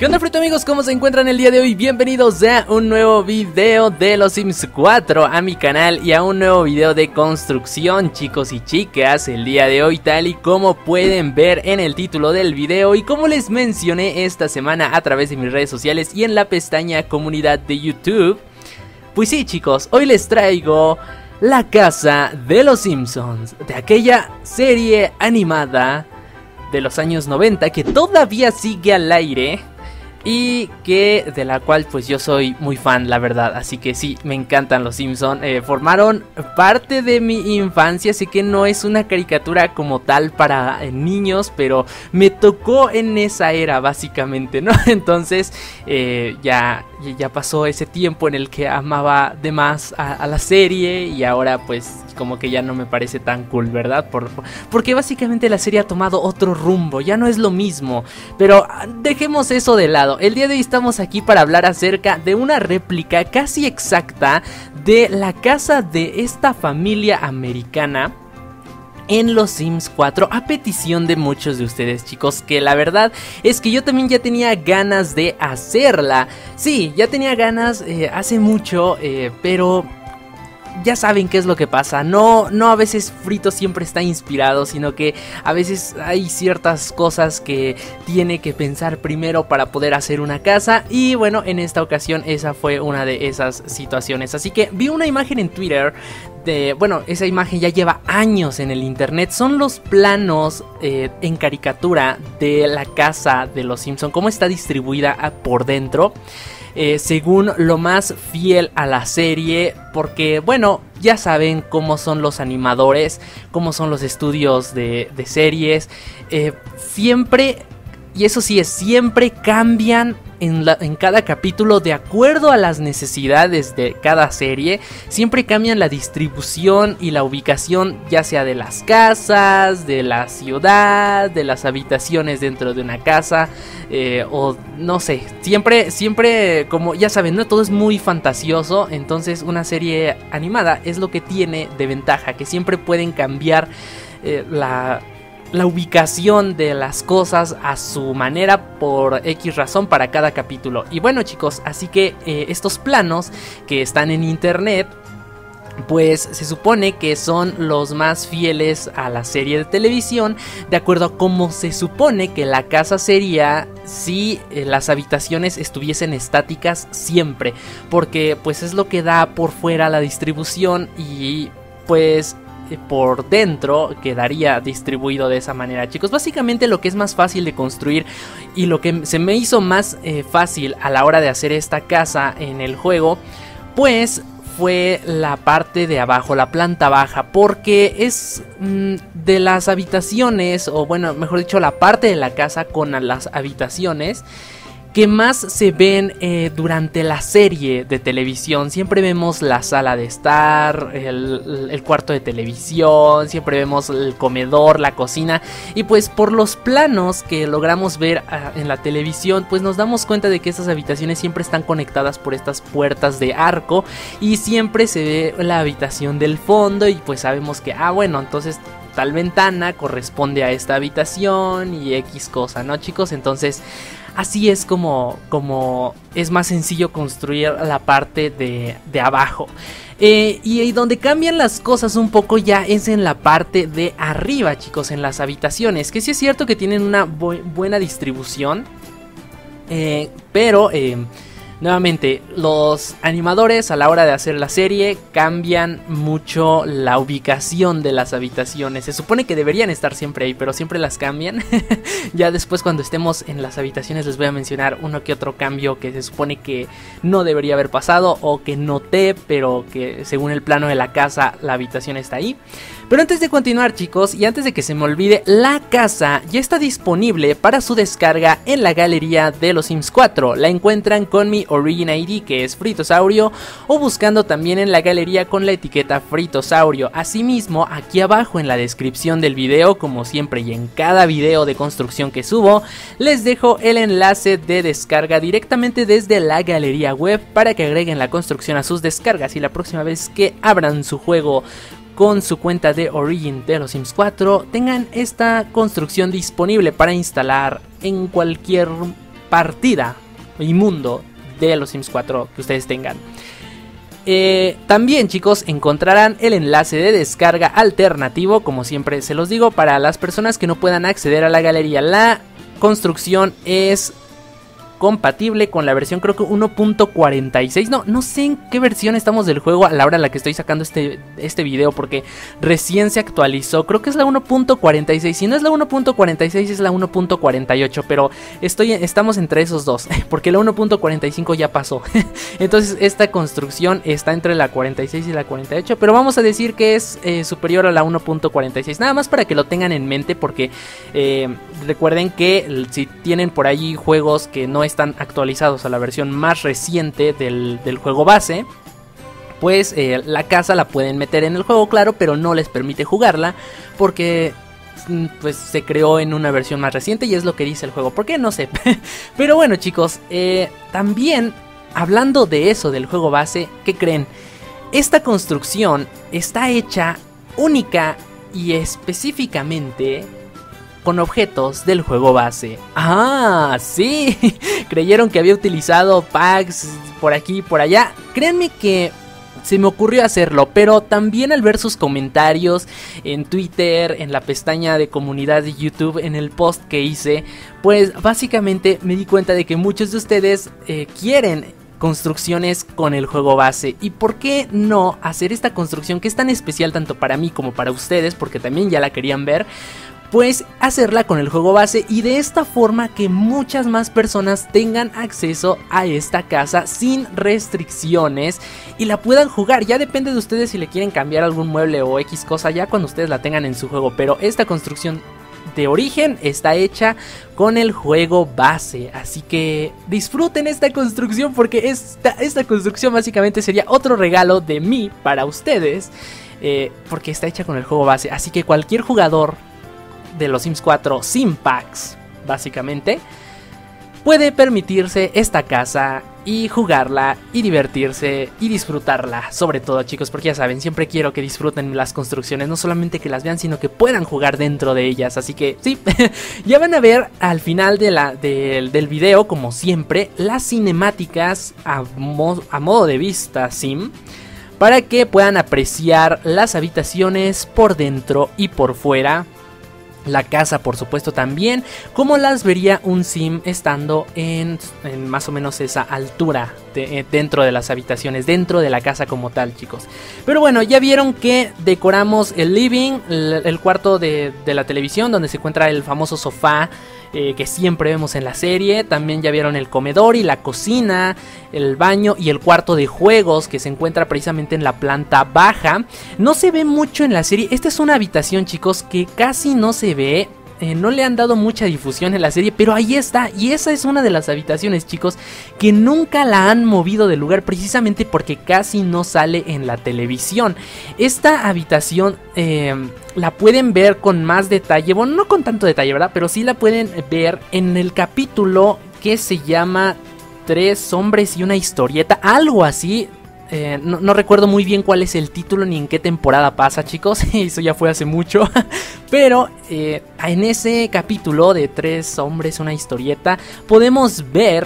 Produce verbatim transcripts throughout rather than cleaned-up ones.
¿Qué onda, frito amigos? ¿Cómo se encuentran el día de hoy? Bienvenidos a un nuevo video de los Sims cuatro a mi canal y a un nuevo video de construcción, chicos y chicas. El día de hoy, tal y como pueden ver en el título del video y como les mencioné esta semana a través de mis redes sociales y en la pestaña comunidad de YouTube, pues sí, chicos, hoy les traigo la casa de los Simpsons, de aquella serie animada de los años noventa que todavía sigue al aire y que de la cual pues yo soy muy fan, la verdad. Así que sí, me encantan los Simpsons, eh, formaron parte de mi infancia. Sé que no es una caricatura como tal para eh, niños, pero me tocó en esa era básicamente, ¿no? Entonces eh, ya, ya pasó ese tiempo en el que amaba de más a, a la serie y ahora pues como que ya no me parece tan cool, ¿verdad? Por, porque básicamente la serie ha tomado otro rumbo, ya no es lo mismo. Pero dejemos eso de lado. El día de hoy estamos aquí para hablar acerca de una réplica casi exacta de la casa de esta familia americana en los Sims cuatro, a petición de muchos de ustedes, chicos, que la verdad es que yo también ya tenía ganas de hacerla. Sí, ya tenía ganas eh, hace mucho, eh, pero ya saben qué es lo que pasa. No, no a veces Frito siempre está inspirado, sino que a veces hay ciertas cosas que tiene que pensar primero para poder hacer una casa. Y bueno, en esta ocasión esa fue una de esas situaciones. Así que vi una imagen en Twitter de, bueno, esa imagen ya lleva años en el internet. Son los planos eh, en caricatura de la casa de los Simpson, cómo está distribuida por dentro. Eh, según lo más fiel a la serie, porque bueno, ya saben cómo son los animadores, cómo son los estudios de, de series, eh, siempre, y eso sí es, siempre cambian en, la, en cada capítulo de acuerdo a las necesidades de cada serie. Siempre cambian la distribución y la ubicación, ya sea de las casas, de la ciudad, de las habitaciones dentro de una casa, eh, o no sé, siempre, siempre, como ya saben, ¿no? Todo es muy fantasioso. Entonces una serie animada es lo que tiene de ventaja, que siempre pueden cambiar eh, la... la ubicación de las cosas a su manera por X razón para cada capítulo. Y bueno, chicos, así que eh, estos planos que están en internet, pues se supone que son los más fieles a la serie de televisión, de acuerdo a cómo se supone que la casa sería si eh, las habitaciones estuviesen estáticas siempre, porque pues es lo que da por fuera la distribución y pues por dentro quedaría distribuido de esa manera, chicos. Básicamente lo que es más fácil de construir y lo que se me hizo más eh, fácil a la hora de hacer esta casa en el juego, pues fue la parte de abajo, la planta baja, porque es mmm, de las habitaciones, o bueno, mejor dicho, la parte de la casa con las habitaciones que más se ven eh, durante la serie de televisión. Siempre vemos la sala de estar, el, el cuarto de televisión, siempre vemos el comedor, la cocina. Y pues por los planos que logramos ver uh, en la televisión, pues nos damos cuenta de que estas habitaciones siempre están conectadas por estas puertas de arco y siempre se ve la habitación del fondo y pues sabemos que, ah bueno, entonces tal ventana corresponde a esta habitación y X cosa, ¿no, chicos? Entonces así es como, como es más sencillo construir la parte de, de abajo. Eh, y, y donde cambian las cosas un poco ya es en la parte de arriba, chicos, en las habitaciones. Que sí es cierto que tienen una bu buena distribución. Eh, pero... Eh, Nuevamente, los animadores a la hora de hacer la serie cambian mucho la ubicación de las habitaciones. Se supone que deberían estar siempre ahí, pero siempre las cambian. Ya después, cuando estemos en las habitaciones, les voy a mencionar uno que otro cambio que se supone que no debería haber pasado o que noté, pero que según el plano de la casa la habitación está ahí. Pero antes de continuar, chicos, y antes de que se me olvide, la casa ya está disponible para su descarga en la galería de los Sims cuatro. La encuentran con mi Origin I D, que es Fritosaurio, o buscando también en la galería con la etiqueta Fritosaurio. Asimismo, aquí abajo en la descripción del video, como siempre y en cada video de construcción que subo, les dejo el enlace de descarga directamente desde la galería web para que agreguen la construcción a sus descargas y la próxima vez que abran su juego con su cuenta de Origin de los Sims cuatro tengan esta construcción disponible para instalar en cualquier partida y mundo de los Sims cuatro que ustedes tengan. Eh, también, chicos, encontrarán el enlace de descarga alternativo, como siempre se los digo, para las personas que no puedan acceder a la galería. La construcción es compatible con la versión, creo que uno punto cuarenta y seis. No, no sé en qué versión estamos del juego a la hora en la que estoy sacando este, este video, porque recién se actualizó. Creo que es la uno punto cuarenta y seis. Si no es la uno punto cuarenta y seis, es la uno punto cuarenta y ocho. Pero estoy, estamos entre esos dos, porque la uno punto cuarenta y cinco ya pasó. Entonces esta construcción está entre la cuarenta y seis y la cuarenta y ocho. Pero vamos a decir que es eh, superior a la uno punto cuarenta y seis. Nada más para que lo tengan en mente, porque eh, recuerden que si tienen por ahí juegos que no están actualizados a la versión más reciente del, del juego base, pues eh, la casa la pueden meter en el juego, claro, pero no les permite jugarla porque pues se creó en una versión más reciente y es lo que dice el juego. ¿Por qué? No sé. Pero bueno, chicos, eh, también hablando de eso del juego base, ¿qué creen? Esta construcción está hecha única y específicamente con objetos del juego base. ¡Ah! ¡Sí! Creyeron que había utilizado packs por aquí y por allá. Créanme que se me ocurrió hacerlo, pero también al ver sus comentarios en Twitter, en la pestaña de comunidad de YouTube, en el post que hice, pues básicamente me di cuenta de que muchos de ustedes eh, quieren construcciones con el juego base. ¿Y por qué no hacer esta construcción que es tan especial tanto para mí como para ustedes? Porque también ya la querían ver. Pues hacerla con el juego base y de esta forma que muchas más personas tengan acceso a esta casa sin restricciones y la puedan jugar. Ya depende de ustedes si le quieren cambiar algún mueble o X cosa ya cuando ustedes la tengan en su juego, pero esta construcción de origen está hecha con el juego base, así que disfruten esta construcción, porque esta, esta construcción básicamente sería otro regalo de mí para ustedes, eh, porque está hecha con el juego base, así que cualquier jugador de los Sims cuatro sin packs, básicamente, puede permitirse esta casa y jugarla y divertirse y disfrutarla, sobre todo, chicos, porque ya saben, siempre quiero que disfruten las construcciones, no solamente que las vean, sino que puedan jugar dentro de ellas. Así que sí, ya van a ver al final de la, de, del video, como siempre, las cinemáticas a, mo a modo de vista sim, para que puedan apreciar las habitaciones por dentro y por fuera. La casa, por supuesto, también, como las vería un sim estando en, en más o menos esa altura de, dentro de las habitaciones, dentro de la casa como tal, chicos. Pero bueno, ya vieron que decoramos el living, el, el cuarto de, de la televisión, donde se encuentra el famoso sofá eh, que siempre vemos en la serie. También ya vieron el comedor y la cocina, el baño y el cuarto de juegos, que se encuentra precisamente en la planta baja. No se ve mucho en la serie. Esta es una habitación, chicos, que casi no se ve. Eh, no le han dado mucha difusión en la serie, pero ahí está. Y esa es una de las habitaciones, chicos, que nunca la han movido del lugar, precisamente porque casi no sale en la televisión. Esta habitación eh, la pueden ver con más detalle, bueno, no con tanto detalle, ¿verdad? Pero sí la pueden ver en el capítulo que se llama Tres hombres y una historieta, algo así. Eh, no, no recuerdo muy bien cuál es el título ni en qué temporada pasa, chicos. Eso ya fue hace mucho. Pero eh, en ese capítulo de Tres hombres, una historieta, podemos ver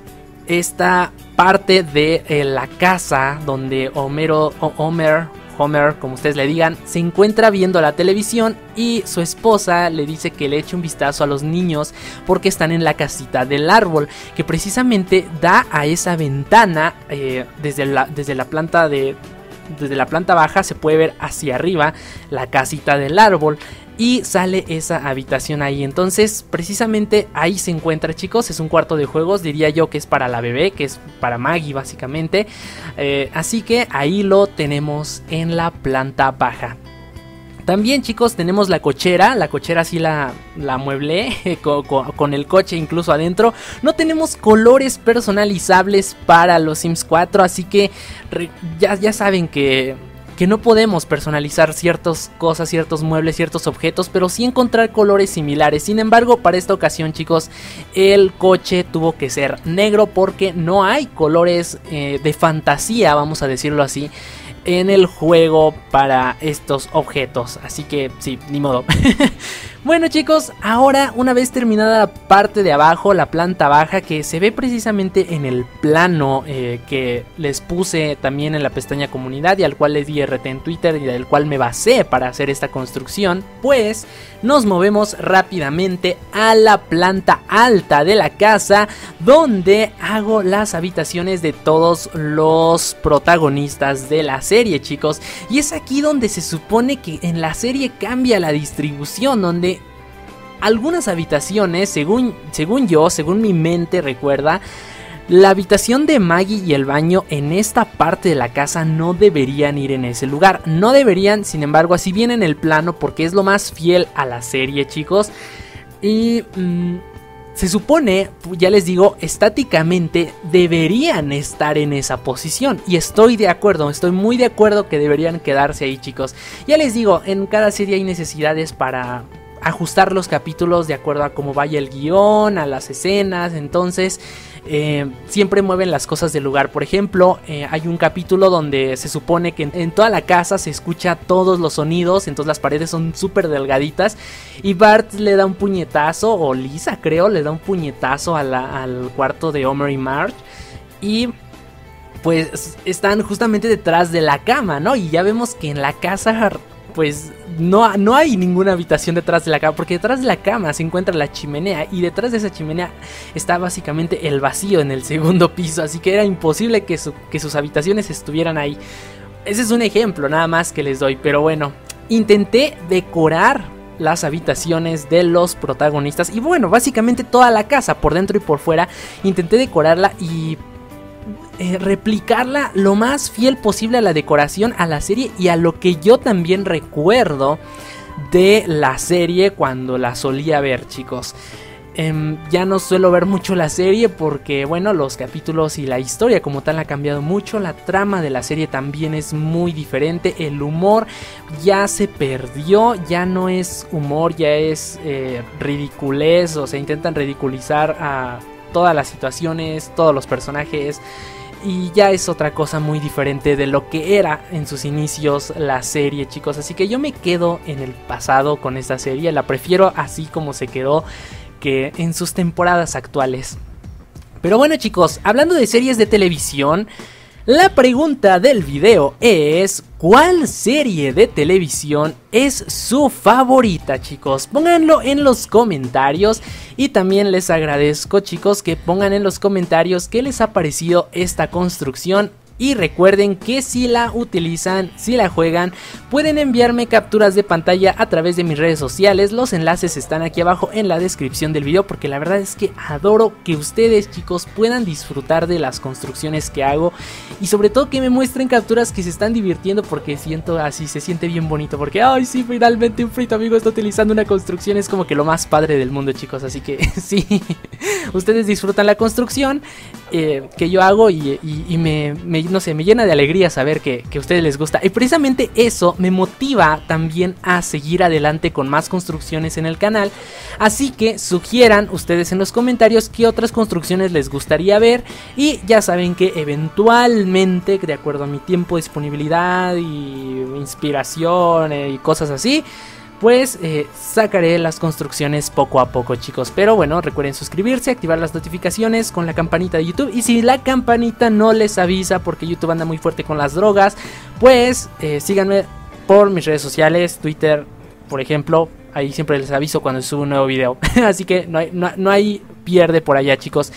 esta parte de eh, la casa donde Homero, o Homer, Homer, como ustedes le digan, se encuentra viendo la televisión y su esposa le dice que le eche un vistazo a los niños porque están en la casita del árbol, que precisamente da a esa ventana eh, desde, la, desde la planta de... Desde la planta baja se puede ver hacia arriba la casita del árbol y sale esa habitación ahí. Entonces precisamente ahí se encuentra, chicos. Es un cuarto de juegos, diría yo que es para la bebé, que es para Maggie básicamente. eh, Así que ahí lo tenemos en la planta baja. También, chicos, tenemos la cochera. La cochera sí la, la mueblé con, con, con el coche incluso adentro. No tenemos colores personalizables para los Sims cuatro, así que re, ya, ya saben que, que no podemos personalizar ciertas cosas, ciertos muebles, ciertos objetos, pero sí encontrar colores similares. Sin embargo, para esta ocasión, chicos, el coche tuvo que ser negro porque no hay colores eh, de fantasía, vamos a decirlo así, en el juego para estos objetos. Así que sí, ni modo. Bueno chicos, ahora una vez terminada la parte de abajo, la planta baja, que se ve precisamente en el plano eh, que les puse también en la pestaña comunidad y al cual les di R T en Twitter y del cual me basé para hacer esta construcción, pues nos movemos rápidamente a la planta alta de la casa, donde hago las habitaciones de todos los protagonistas de la serie, chicos. Y es aquí donde se supone que en la serie cambia la distribución, donde algunas habitaciones, según, según yo, según mi mente recuerda, la habitación de Maggie y el baño en esta parte de la casa no deberían ir en ese lugar. No deberían, sin embargo, así viene en el plano porque es lo más fiel a la serie, chicos. Y mmm, se supone, ya les digo, estáticamente deberían estar en esa posición. Y estoy de acuerdo, estoy muy de acuerdo que deberían quedarse ahí, chicos. Ya les digo, en cada serie hay necesidades para ajustar los capítulos de acuerdo a cómo vaya el guión, a las escenas. Entonces eh, siempre mueven las cosas del lugar. Por ejemplo, eh, hay un capítulo donde se supone que en, en toda la casa se escucha todos los sonidos, entonces las paredes son súper delgaditas y Bart le da un puñetazo, o Lisa creo, le da un puñetazo a la, al cuarto de Homer y Marge, y pues están justamente detrás de la cama, ¿no? Y ya vemos que en la casa pues no, no hay ninguna habitación detrás de la cama, porque detrás de la cama se encuentra la chimenea y detrás de esa chimenea está básicamente el vacío en el segundo piso, así que era imposible que, su, que sus habitaciones estuvieran ahí. Ese es un ejemplo nada más que les doy, pero bueno, intenté decorar las habitaciones de los protagonistas y bueno, básicamente toda la casa por dentro y por fuera, intenté decorarla y Eh, replicarla lo más fiel posible a la decoración, a la serie y a lo que yo también recuerdo de la serie cuando la solía ver, chicos. Eh, ya no suelo ver mucho la serie porque, bueno, los capítulos y la historia como tal ha cambiado mucho. La trama de la serie también es muy diferente. El humor ya se perdió, ya no es humor, ya es eh, ridiculez. O sea, intentan ridiculizar a todas las situaciones, todos los personajes. Y ya es otra cosa muy diferente de lo que era en sus inicios la serie, chicos. Así que yo me quedo en el pasado con esta serie. La prefiero así como se quedó que en sus temporadas actuales. Pero bueno, chicos, hablando de series de televisión, la pregunta del video es: ¿cuál serie de televisión es su favorita, chicos? Pónganlo en los comentarios. Y también les agradezco, chicos, que pongan en los comentarios qué les ha parecido esta construcción. Y recuerden que si la utilizan, si la juegan, pueden enviarme capturas de pantalla a través de mis redes sociales. Los enlaces están aquí abajo en la descripción del video, porque la verdad es que adoro que ustedes, chicos, puedan disfrutar de las construcciones que hago. Y sobre todo que me muestren capturas que se están divirtiendo, porque siento así, se siente bien bonito. Porque, ay, sí, finalmente un frito amigo está utilizando una construcción. Es como que lo más padre del mundo, chicos. Así que sí, ustedes disfrutan la construcción eh, que yo hago y, y, y me... me no sé, me llena de alegría saber que, que a ustedes les gusta. Y precisamente eso me motiva también a seguir adelante con más construcciones en el canal. Así que sugieran ustedes en los comentarios qué otras construcciones les gustaría ver. Y ya saben que eventualmente, de acuerdo a mi tiempo, disponibilidad y inspiración eh, y cosas así, pues eh, sacaré las construcciones poco a poco, chicos. Pero bueno, recuerden suscribirse, activar las notificaciones con la campanita de YouTube. Y si la campanita no les avisa porque YouTube anda muy fuerte con las drogas, pues eh, síganme por mis redes sociales, Twitter, por ejemplo. Ahí siempre les aviso cuando subo un nuevo video. Así que no hay, no, no hay pierde por allá, chicos.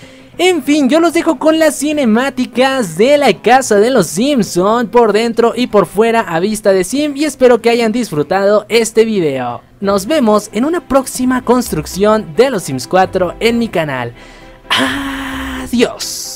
En fin, yo los dejo con las cinemáticas de la casa de los Simpson por dentro y por fuera a vista de sim, y espero que hayan disfrutado este video. Nos vemos en una próxima construcción de los Sims cuatro en mi canal. Adiós.